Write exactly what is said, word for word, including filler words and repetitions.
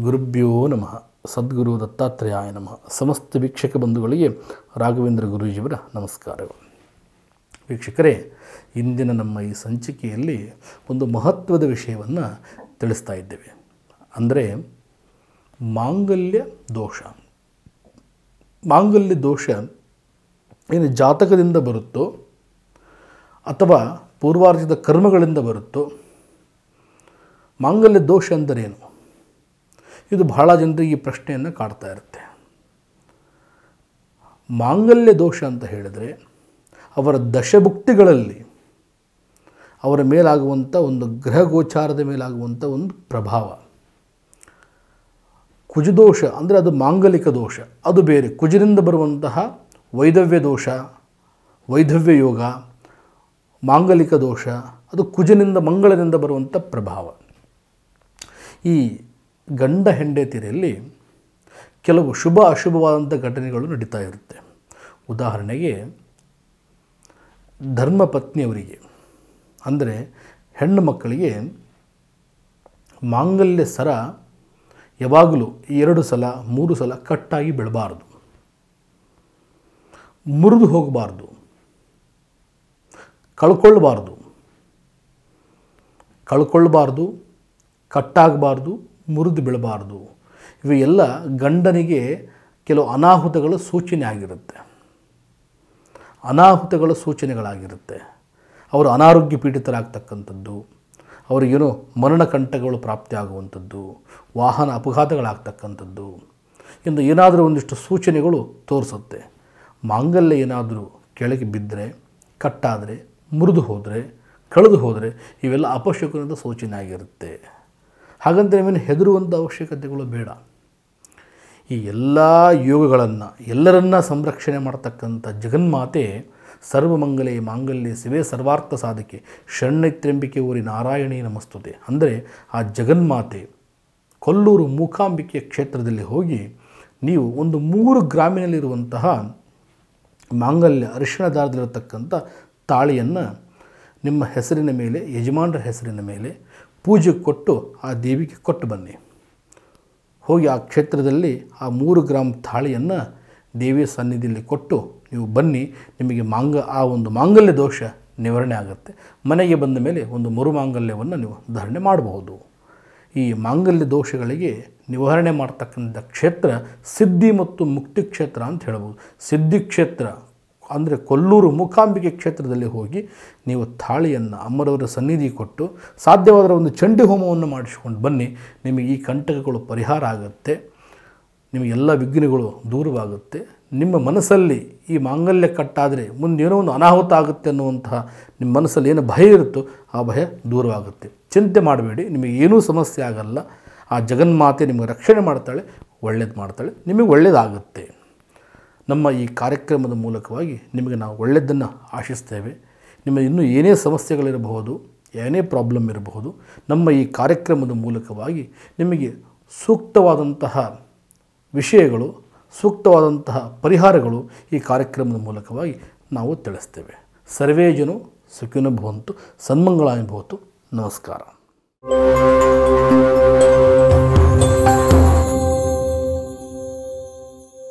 ಗುರುಭ್ಯೋ ನಮಃ. ಸದ್ಗುರು ದತ್ತಾತ್ರೇಯಾಯ ನಮಃ. ಸಮಸ್ತ ವೀಕ್ಷಕ ಬಂಧುಗಳಿಗೆ ರಾಘವೇಂದ್ರ ಗುರುಜಿಯವರ ನಮಸ್ಕಾರಗಳು. ವೀಕ್ಷಕರೇ, ಇಂದಿನ ನಮ್ಮ ಈ ಸಂಚಿಕೆಯಲ್ಲಿ ಒಂದು ಮಹತ್ವದ ವಿಷಯವನ್ನು ತಿಳಿಸ್ತಾ ಇದ್ದೇವೆ. ಅಂದರೆ ಮಾಂಗಲ್ಯ ದೋಷ. ಮಾಂಗಲ್ಯ ದೋಷ ಏನು ಜಾತಕದಿಂದ ಬರುತ್ತೋ ಅಥವಾ ಪೂರ್ವಾರ್ಜಿತ ಕರ್ಮಗಳಿಂದ ಬರುತ್ತೋ. ಮಾಂಗಲ್ಯ ದೋಷ ಅಂದರೇನು? ಇದು ಬಹಳ ಜನರಿಗೆ ಈ ಪ್ರಶ್ನೆಯನ್ನು ಕಾಡ್ತಾ ಇರುತ್ತೆ. ಮಾಂಗಲ್ಯ ದೋಷ ಅಂತ ಹೇಳಿದರೆ ಅವರ ದಶಭುಕ್ತಿಗಳಲ್ಲಿ ಅವರ ಮೇಲಾಗುವಂಥ ಒಂದು ಗ್ರಹಗೋಚಾರದ ಮೇಲಾಗುವಂಥ ಒಂದು ಪ್ರಭಾವ. ಕುಜದೋಷ ಅಂದರೆ ಅದು ಮಾಂಗಲಿಕ ದೋಷ, ಅದು ಬೇರೆ. ಕುಜರಿಂದ ಬರುವಂತಹ ವೈಧವ್ಯ ದೋಷ, ವೈಧವ್ಯ ಯೋಗ, ಮಾಂಗಲಿಕ ದೋಷ, ಅದು ಕುಜನಿಂದ ಮಂಗಳದಿಂದ ಬರುವಂಥ ಪ್ರಭಾವ. ಈ ಗಂಡ ಹೆಂಡತಿಯರಲ್ಲಿ ಕೆಲವು ಶುಭ ಅಶುಭವಾದಂಥ ಘಟನೆಗಳು ನಡೀತಾ ಇರುತ್ತೆ. ಉದಾಹರಣೆಗೆ ಧರ್ಮಪತ್ನಿಯವರಿಗೆ ಅಂದರೆ ಹೆಣ್ಣು ಮಕ್ಕಳಿಗೆ ಮಾಂಗಲ್ಯ ಸರ ಯಾವಾಗಲೂ ಎರಡು ಸಲ ಮೂರು ಸಲ ಕಟ್ಟಾಗಿ ಬೀಳಬಾರ್ದು, ಮುರಿದು ಹೋಗಬಾರ್ದು, ಕಳ್ಕೊಳ್ಬಾರ್ದು ಕಳ್ಕೊಳ್ಬಾರ್ದು ಕಟ್ಟಾಗಬಾರ್ದು, ಮುರಿದು ಬೀಳಬಾರ್ದು. ಇವು ಎಲ್ಲ ಗಂಡನಿಗೆ ಕೆಲವು ಅನಾಹುತಗಳ ಸೂಚನೆ ಆಗಿರುತ್ತೆ, ಅನಾಹುತಗಳ ಸೂಚನೆಗಳಾಗಿರುತ್ತೆ. ಅವರು ಅನಾರೋಗ್ಯ ಪೀಡಿತರಾಗ್ತಕ್ಕಂಥದ್ದು, ಅವರಿಗೇನೋ ಮರಣಕಂಟಗಳು ಪ್ರಾಪ್ತಿಯಾಗುವಂಥದ್ದು, ವಾಹನ ಅಪಘಾತಗಳಾಗ್ತಕ್ಕಂಥದ್ದು, ಎಂದು ಏನಾದರೂ ಒಂದಿಷ್ಟು ಸೂಚನೆಗಳು ತೋರಿಸುತ್ತೆ. ಮಾಂಗಲ್ಯ ಏನಾದರೂ ಕೆಳಗೆ ಬಿದ್ದರೆ, ಕಟ್ಟಾದರೆ, ಮುರಿದು ಹೋದರೆ, ಕಳೆದು ಹೋದರೆ ಇವೆಲ್ಲ ಅಪಶಕುನದ ಸೂಚನೆ ಆಗಿರುತ್ತೆ. ಹಾಗಂತ ನೀವೇನು ಹೆದರುವಂಥ ಅವಶ್ಯಕತೆಗಳು ಬೇಡ. ಈ ಎಲ್ಲ ಯೋಗಗಳನ್ನು ಎಲ್ಲರನ್ನ ಸಂರಕ್ಷಣೆ ಮಾಡ್ತಕ್ಕಂಥ ಜಗನ್ಮಾತೆ ಸರ್ವಮಂಗಲೇ ಮಾಂಗಲ್ಯ ಶಿವೆ ಸರ್ವಾರ್ಥ ಸಾಧಕೆ ಶರಣ್ಯತ್ರ್ಯಂಬಿಕೆ ಊರಿ ನಾರಾಯಣಿ ನಮಸ್ತುತೆ. ಅಂದರೆ ಆ ಜಗನ್ಮಾತೆ ಕೊಲ್ಲೂರು ಮೂಕಾಂಬಿಕೆಯ ಕ್ಷೇತ್ರದಲ್ಲಿ ಹೋಗಿ ನೀವು ಒಂದು ಮೂರು ಗ್ರಾಮಿನಲ್ಲಿರುವಂತಹ ಮಾಂಗಲ್ಯ ಅರಿಶಿಣ ದಾರದಲ್ಲಿರತಕ್ಕಂಥ ತಾಳಿಯನ್ನು ನಿಮ್ಮ ಹೆಸರಿನ ಮೇಲೆ, ಯಜಮಾನರ ಹೆಸರಿನ ಮೇಲೆ ಪೂಜೆ ಕೊಟ್ಟು ಆ ದೇವಿಗೆ ಕೊಟ್ಟು ಬನ್ನಿ. ಹೋಗಿ ಆ ಕ್ಷೇತ್ರದಲ್ಲಿ ಆ ಮೂರು ಗ್ರಾಮ್ ತಾಳಿಯನ್ನು ದೇವಿಯ ಸನ್ನಿಧಿಯಲ್ಲಿ ಕೊಟ್ಟು ನೀವು ಬನ್ನಿ. ನಿಮಗೆ ಮಾಂಗ ಆ ಒಂದು ಮಾಂಗಲ್ಯ ದೋಷ ನಿವಾರಣೆ ಆಗುತ್ತೆ. ಮನೆಗೆ ಬಂದ ಮೇಲೆ ಒಂದು ಮರು ಮಾಂಗಲ್ಯವನ್ನು ನೀವು ಧಾರಣೆ ಮಾಡಬಹುದು. ಈ ಮಾಂಗಲ್ಯ ದೋಷಗಳಿಗೆ ನಿವಾರಣೆ ಮಾಡ್ತಕ್ಕಂಥ ಕ್ಷೇತ್ರ ಸಿದ್ಧಿ ಮತ್ತು ಮುಕ್ತಿ ಕ್ಷೇತ್ರ ಅಂತ ಹೇಳ್ಬೋದು. ಸಿದ್ಧಿ ಕ್ಷೇತ್ರ ಅಂದರೆ ಕೊಲ್ಲೂರು ಮೂಕಾಂಬಿಕೆ ಕ್ಷೇತ್ರದಲ್ಲಿ ಹೋಗಿ ನೀವು ತಾಳಿಯನ್ನು ಅಮ್ಮರವರ ಸನ್ನಿಧಿ ಕೊಟ್ಟು ಸಾಧ್ಯವಾದರೆ ಒಂದು ಚಂಡಿ ಹೋಮವನ್ನು ಮಾಡಿಸ್ಕೊಂಡು ಬನ್ನಿ. ನಿಮಗೆ ಈ ಕಂಟಕಗಳು ಪರಿಹಾರ ಆಗುತ್ತೆ, ನಿಮಗೆಲ್ಲ ವಿಘ್ನಗಳು ದೂರವಾಗುತ್ತೆ. ನಿಮ್ಮ ಮನಸ್ಸಲ್ಲಿ ಈ ಮಾಂಗಲ್ಯ ಕಟ್ಟಾದರೆ ಮುಂದೇನೋ ಒಂದು ಅನಾಹುತ ಆಗುತ್ತೆ ಅನ್ನುವಂತಹ ನಿಮ್ಮ ಮನಸ್ಸಲ್ಲಿ ಏನು ಭಯ ಇರುತ್ತೋ ಆ ಭಯ ದೂರವಾಗುತ್ತೆ. ಚಿಂತೆ ಮಾಡಬೇಡಿ, ನಿಮಗೆ ಏನೂ ಸಮಸ್ಯೆ ಆಗಲ್ಲ. ಆ ಜಗನ್ಮಾತೆ ನಿಮಗೆ ರಕ್ಷಣೆ ಮಾಡ್ತಾಳೆ, ಒಳ್ಳೇದು ಮಾಡ್ತಾಳೆ, ನಿಮಗೆ ಒಳ್ಳೆಯದಾಗುತ್ತೆ. ನಮ್ಮ ಈ ಕಾರ್ಯಕ್ರಮದ ಮೂಲಕವಾಗಿ ನಿಮಗೆ ನಾವು ಒಳ್ಳೆಯದನ್ನು ಆಶಿಸ್ತೇವೆ. ನಿಮಗೆ ಇನ್ನೂ ಏನೇ ಸಮಸ್ಯೆಗಳಿರಬಹುದು, ಏನೇ ಪ್ರಾಬ್ಲಮ್ ಇರಬಹುದು, ನಮ್ಮ ಈ ಕಾರ್ಯಕ್ರಮದ ಮೂಲಕವಾಗಿ ನಿಮಗೆ ಸೂಕ್ತವಾದಂತಹ ವಿಷಯಗಳು, ಸೂಕ್ತವಾದಂತಹ ಪರಿಹಾರಗಳು ಈ ಕಾರ್ಯಕ್ರಮದ ಮೂಲಕವಾಗಿ ನಾವು ತಿಳಿಸ್ತೇವೆ. ಸರ್ವೇ ಜನ ಸುಖಿನೋ ಭವಂತು, ಸನ್ಮಂಗಳಾನಿ ಭವತು. ನಮಸ್ಕಾರ.